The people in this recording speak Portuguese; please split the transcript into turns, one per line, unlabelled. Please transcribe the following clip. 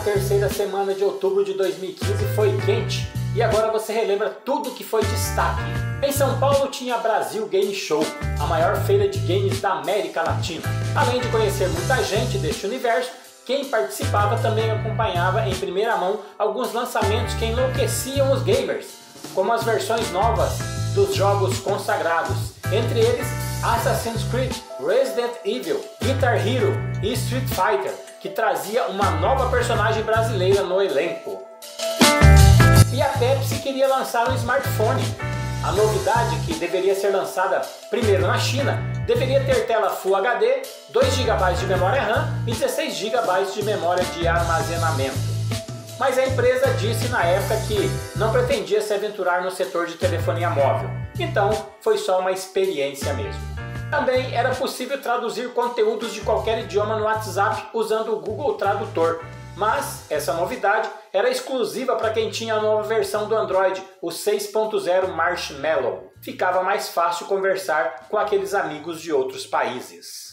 terceira semana de outubro de 2015 foi quente e agora você relembra tudo que foi destaque. Em São Paulo tinha a Brasil Game Show, a maior feira de games da América Latina. Além de conhecer muita gente deste universo, quem participava também acompanhava em primeira mão alguns lançamentos que enlouqueciam os gamers, como as versões novas dos jogos consagrados, entre eles Assassin's Creed, Resident Evil, Guitar Hero e Street Fighter, que trazia uma nova personagem brasileira no elenco. E a Pepsi queria lançar um smartphone. A novidade, que deveria ser lançada primeiro na China, deveria ter tela Full HD, 2 GB de memória RAM e 16 GB de memória de armazenamento. Mas a empresa disse na época que não pretendia se aventurar no setor de telefonia móvel, então foi só uma experiência mesmo. Também era possível traduzir conteúdos de qualquer idioma no WhatsApp usando o Google Tradutor, mas essa novidade era exclusiva para quem tinha a nova versão do Android, o 6.0 Marshmallow. Ficava mais fácil conversar com aqueles amigos de outros países.